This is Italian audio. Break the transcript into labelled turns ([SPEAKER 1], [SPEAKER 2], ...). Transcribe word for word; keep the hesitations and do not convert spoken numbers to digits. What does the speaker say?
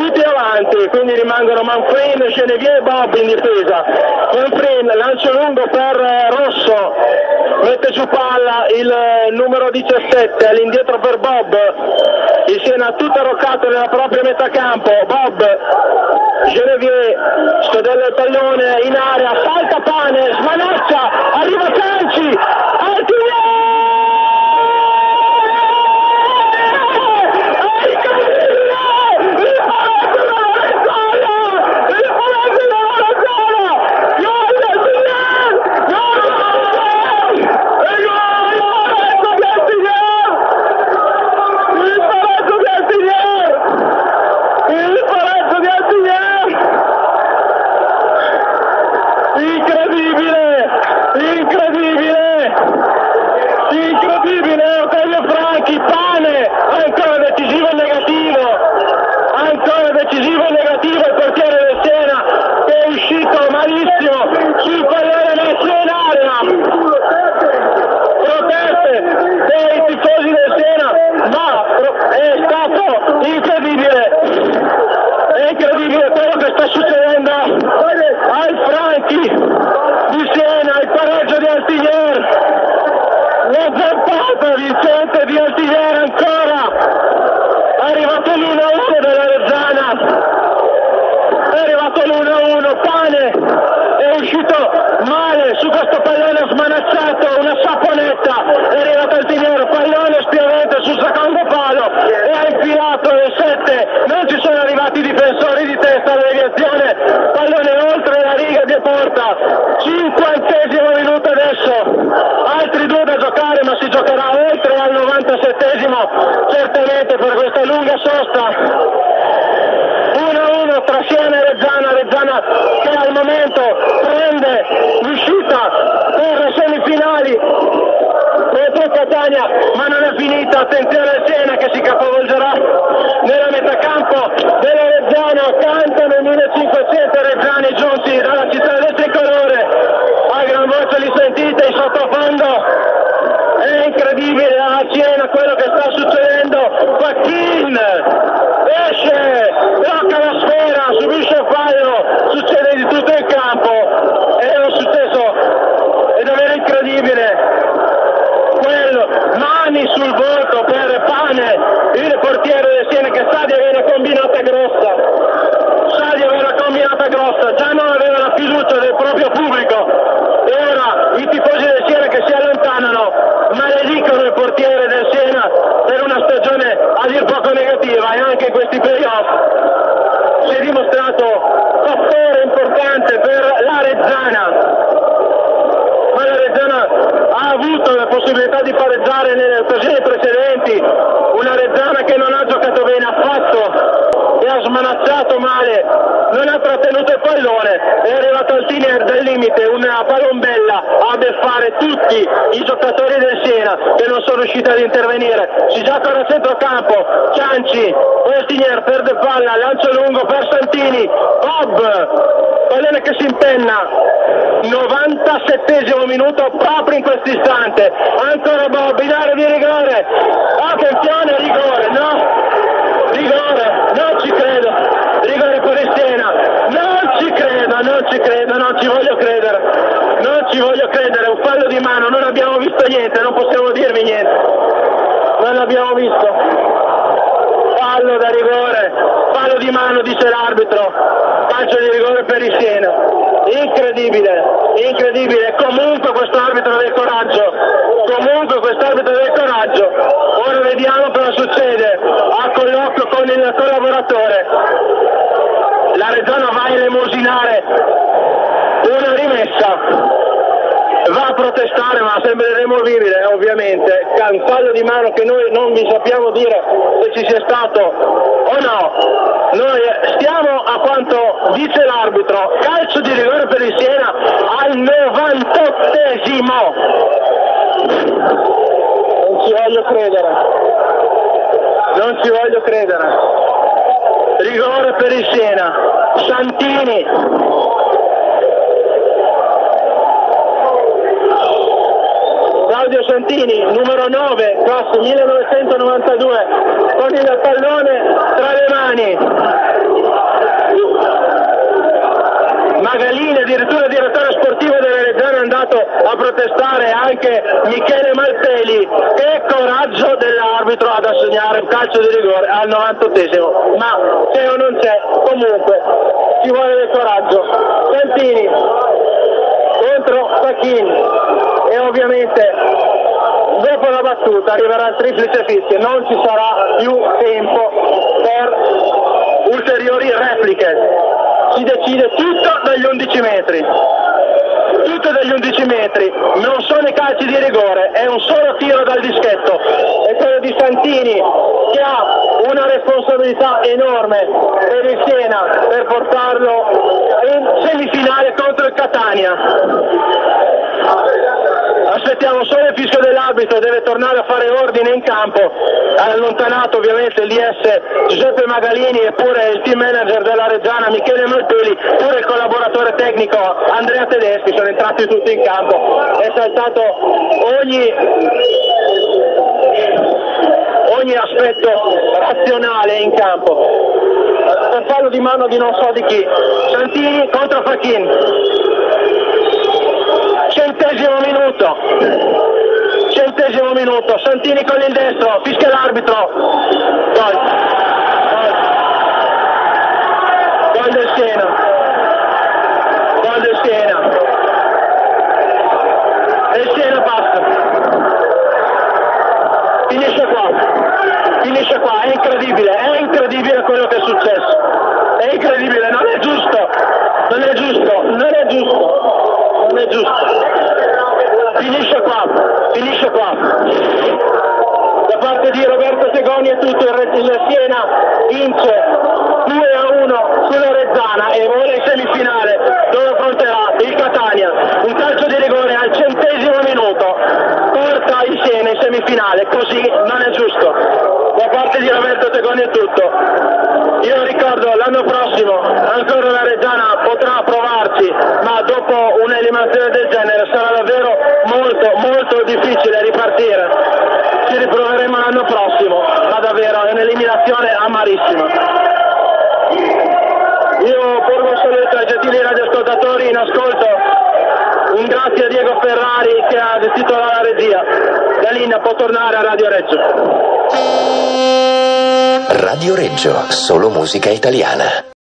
[SPEAKER 1] tutti avanti, quindi rimangono Manfrin, Genevieve e Bob in difesa. Manfrin, lancio lungo per Rosso, mette giù palla il numero diciassette, all'indietro per Bob, il Siena tutto arroccato nella propria metà campo. Bob, Genevieve, scodella il pallone in area, salta Pane, smanaccia, arriva Canci, Artigliere! Certamente per questa lunga sosta. uno a uno tra Siena e Reggiana, Reggiana che al momento prende l'uscita per le semifinali contro Catania, ma non è finita. Attenzione al Siena che si capovolgerà nella metà campo della Reggiana. Cantano millecinquecento reggiani giunti dalla città del tricolore, a gran voce li sentite in sottofondo. È incredibile a Siena quello che sta succedendo. Fachin esce, blocca la sfera, subisce il fallo, succede di tutto in campo. È un successo, è davvero incredibile. Quello, mani sul volto per Pane, il portiere del Siena, che sa di avere una combinata grossa. Sa di avere una combinata grossa, già non aveva la fiducia del proprio pubblico. E ora i tifosi del Siena che si allontanano maledicono il portiere del Siena per una stagione a dir poco negativa, e anche in questi playoff si è dimostrato fattore importante per la Reggiana, ma la Reggiana ha avuto la possibilità di pareggiare nelle occasioni precedenti. Una Reggiana che non ha giocato bene affatto e ha smanacciato male, non ha trattenuto il pallone, è arrivato al fine del limite, una palombella a beffare tutti i giocatori del Siena che non sono riusciti ad intervenire. Si gioca da centrocampo, Cianci, Ostinier perde palla, lancio lungo per Santini, Bob, pallone che si impenna, novantasettesimo minuto proprio in questo istante, ancora Bob in area di rigore, attenzione, rigore, no? Rigore, non ci credo, rigore per il Siena, non ci credo, non ci credo, non ci voglio credere, non ci voglio credere, un fallo di mano, non abbiamo visto niente, non possiamo dirvi niente, non l'abbiamo visto, fallo da rigore, fallo di mano dice l'arbitro, calcio di rigore per il Siena, incredibile, incredibile, comunque questo arbitro del coraggio, comunque questo arbitro del coraggio, ora vediamo cosa succede, a colloquio con il collaboratore, la Reggiana va a elemosinare una rimessa, va a protestare, ma sembra irremovibile ovviamente, un fallo di mano che noi non vi sappiamo dire se ci sia stato o no. Noi stiamo a quanto dice l'arbitro, calcio di rigore per il Siena al novantottesimo. Non ci voglio credere, non ci voglio credere. Rigore per il Siena, Santini. Claudio Santini, numero nove, classe millenovecentonovantadue, con il pallone tra le mani. andato a protestare anche Michele Malpeli. Che coraggio dell'arbitro ad assegnare un calcio di rigore al novantottesimo, ma c'è o non c'è, comunque ci vuole del coraggio. Santini contro Fachin e ovviamente dopo la battuta arriverà il triplice fischio, non ci sarà più tempo per ulteriori repliche, si decide tutto dagli undici metri, tutto dagli undici metri, non sono i calci di rigore, è un solo tiro dal dischetto, è quello di Santini che ha una responsabilità enorme per il Siena per portarlo in semifinale contro il Catania. Aspettiamo solo il fischio dell'arbitro, deve tornare a fare ordine in campo, ha allontanato ovviamente l'I S Giuseppe Magalini e pure il team manager della Reggiana Michele Malpeli, pure il collaboratore tecnico Andrea Tedeschi, sono entrati tutti in campo, è saltato ogni, ogni aspetto razionale in campo, per fallo di mano di non so di chi. Santini contro Fachin, centesimo minuto, centesimo minuto, Santini con il destro, fischia l'arbitro, gol, gol, gol del Siena, gol del Siena, e il Siena passa, finisce qua, finisce qua, è incredibile, è incredibile quello che è successo, è incredibile, non è giusto, non è giusto, non è giusto, non è giusto. Finisce qua, finisce qua. Da parte di Roberto Tegoni è tutto, il Siena vince due a uno sulla Rezzana e vola in semifinale dove affronterà il Catania. Un calcio di rigore al centesimo minuto porta il Siena in semifinale, così non è giusto. Da parte di Roberto Tegoni è tutto. Io ricordo l'anno prossimo ancora la Reggiana potrà provarci, ma dopo un'eliminazione del genere sarà davvero molto molto difficile ripartire. Ci riproveremo l'anno prossimo, ma davvero è un'eliminazione amarissima. Io porgo un saluto ai gentili radioascoltatori in ascolto, un grazie a Diego Ferrari che ha gestito la regia. La linea può tornare a Radio Reggio.
[SPEAKER 2] Radio Reggio, solo musica italiana.